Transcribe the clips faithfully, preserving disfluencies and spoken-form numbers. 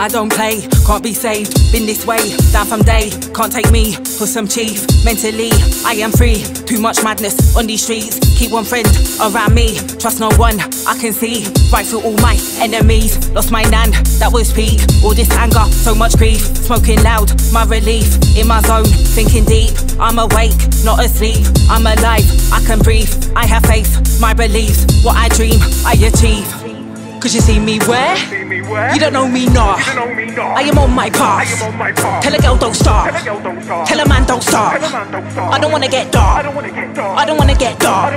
don't play, can't be saved. Been this way, down from day. Can't take me for some chief. Mentally, I am free. Too much madness on these streets. Keep one friend around me. Trust no one, I can see right through all my enemies. Lost my nan, that was peak. All this anger, so much grief. Smoking loud, my relief. In my zone, thinking deep. I'm awake, not asleep. I'm alive, I can breathe. I have faith, my beliefs. What I dream, I achieve. Cause you see me where? You don't know me, nah. I am on my path. Tell a girl don't start. Tell a man don't start. I don't wanna get dark. I don't wanna get dark.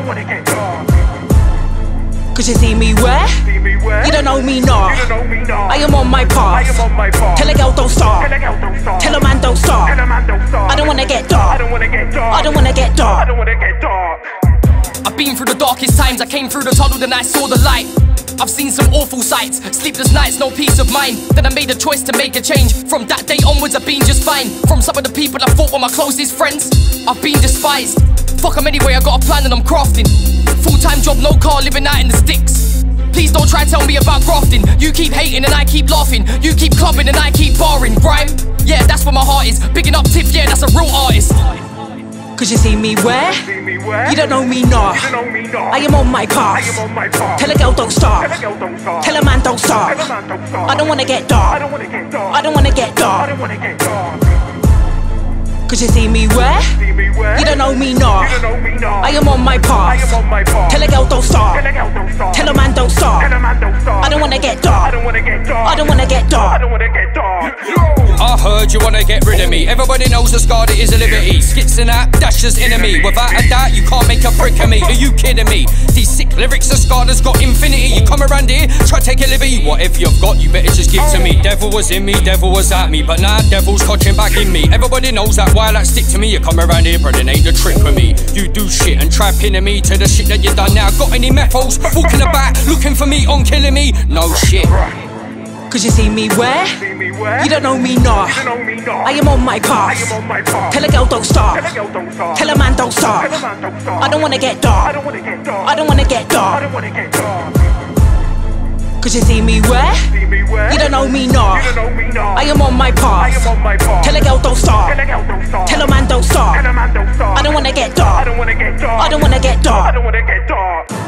Cause you see me where? You don't know me, nah. I am on my path. Tell a girl don't start. Tell a man don't start. I don't wanna get dark. I don't wanna get dark. I've been through the darkest times. I came through the tunnel, then I saw the light. I've seen some awful sights, sleepless nights, no peace of mind. Then I made a choice to make a change. From that day onwards I've been just fine. From some of the people I thought were my closest friends, I've been despised. Fuck them anyway, I got a plan and I'm crafting. Full-time job, no car, living out in the sticks. Please don't try tell me about grafting. You keep hating and I keep laughing. You keep clubbing and I keep barring. Grime, yeah, that's where my heart is. Bigging up Tiff, yeah, that's a real artist. Cause you see me where? You don't know me, nah. I am on my path. Tell a girl don't start. Tell a man don't start. I don't wanna get dark. I don't wanna get dark. Cause you see me where? You don't know me, nah. I am on my path. Tell a girl don't start. Tell a man don't start. I don't wanna get dark. I don't wanna get dark. I heard you wanna get rid of me. Everybody knows the scar that is a liberty. Skits and that, dash as enemy. Without a doubt, you can't make a prick of me. Are you kidding me? These sick lyrics are scarred has got infinity. You come around here, try to take a liberty. Whatever you've got, you better just give to me. Devil was in me, devil was at me. But now, devil's touching back in me. Everybody knows that while that stick to me. You come around here, brother, ain't the trick with me. You do shit and try pinning me to the shit that you done now. Got any methos walking about, looking for me on killing me? No shit. Cause you see me where? You don't know me, nah. I am on my path. Tell a girl don't start. Tell a man don't start. I don't wanna get dark. I don't wanna get dark. Cause you see me where? You don't know me, nah. I am on my path. Tell a girl don't start. Tell a man don't start. I don't wanna get dark. I don't wanna get dark.